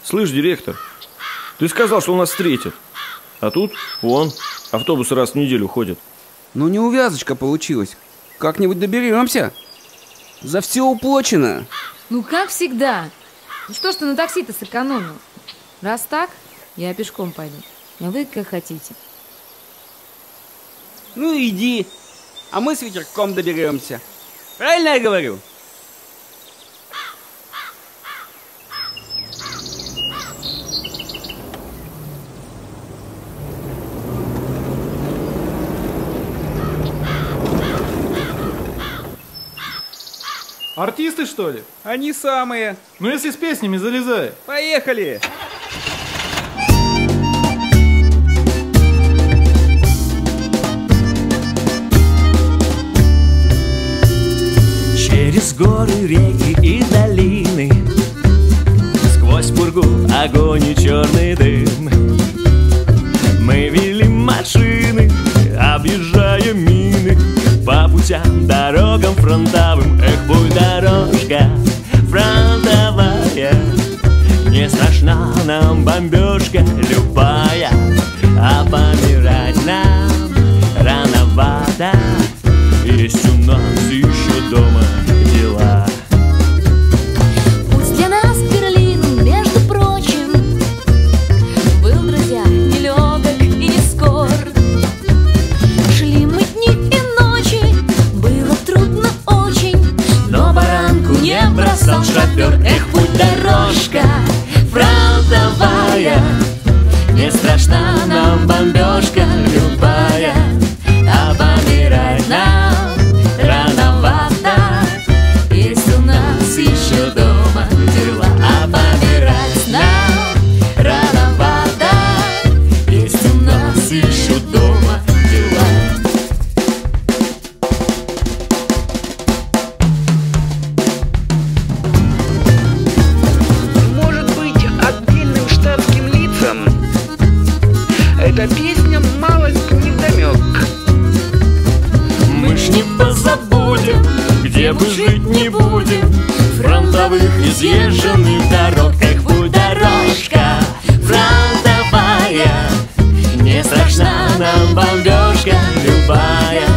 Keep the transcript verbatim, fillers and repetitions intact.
Слышь, директор, ты сказал, что нас встретят. А тут, вон, автобус раз в неделю ходит. Ну, неувязочка получилась. Как-нибудь доберемся. За все уплачено. Ну, как всегда. Ну что ж ты на такси-то сэкономил? Раз так, я пешком пойду. А вы как хотите. Ну, иди. А мы с ветерком доберемся. Правильно я говорю? Артисты, что ли? Они самые. Ну, если с песнями, залезай. Поехали. Через горы, реки и долины, сквозь пургу, огонь и черный дым, мы вели машины, объезжая мины, по путям, дорогам фронтовым. Эх, путь дорожка фронтовая, не страшна нам бомбежка любая, а помирать нам рановато. Есть у нас еще дома дела. Пусть для нас Берлин, между прочим, был, друзья, нелегок и не скор. Шли мы дни и ночи, было трудно очень, но баранку не бросал шофер. Эх, путь дорожка фронтовая, не страшна нам бомбежка любая, а помирать нам рановато. Есть у нас еще дома дела, а помирать нам рановато. Есть у нас еще дома дела. Может быть, отдельным штатским лицам эта песня малость невдомек. Мы ж не позабудем, где бы жить не будем, фронтовых изъезженных дорог. Эх, путь дорожка фронтовая, не страшна нам бомбежка любая,